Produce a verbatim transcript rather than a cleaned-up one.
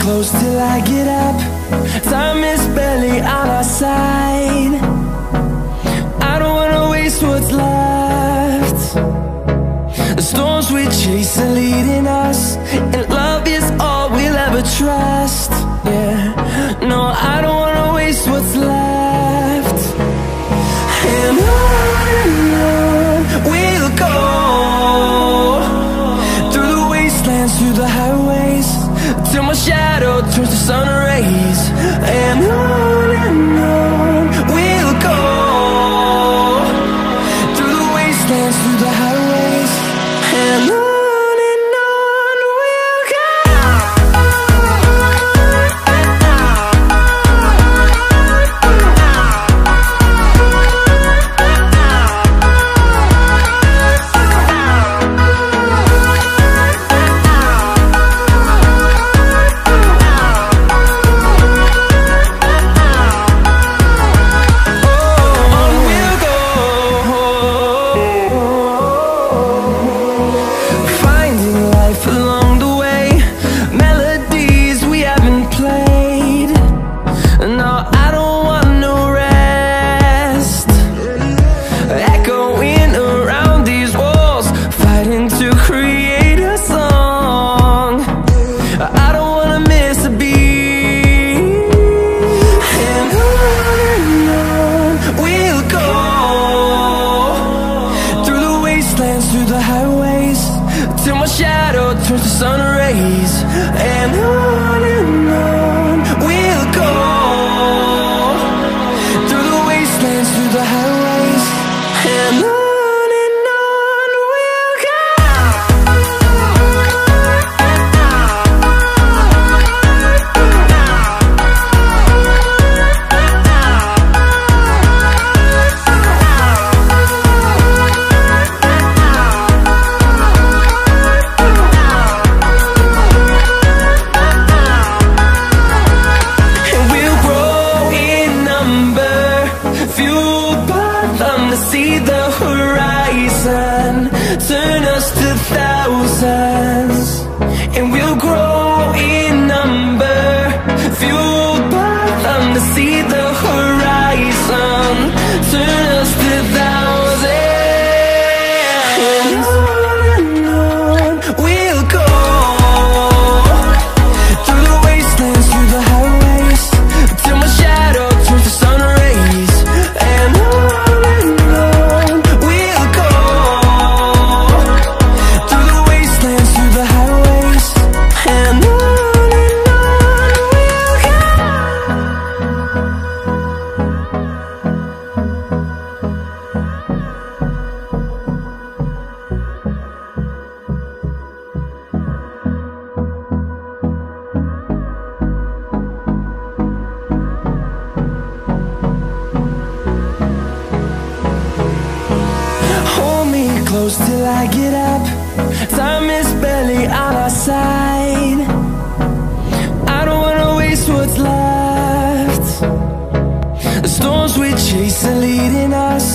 close till I get up. Time is barely on our side. I don't wanna waste what's left. The storms we chase are leading us, and love is all we'll ever trust. Yeah, no, I don't wanna waste what's left. And on and on we'll go, through the wastelands, through the highways, till my shadow turns to sun rays. And on and on we'll go, through the wastelands, through the highways, and on. Through the highways, till my shadow turns to sun rays. And on and on we'll go, through the wastelands, through the highways, and on. See the horizon turn us to thousands, and we'll grow in number, fueled by them. To see the horizon turn us to thousands, and on and on we'll go, through the wastelands, through the highways, till my shadow turns to sun rays. And on close till I get up. Time is barely on our side. I don't wanna waste what's left. The storms we chase are leading us,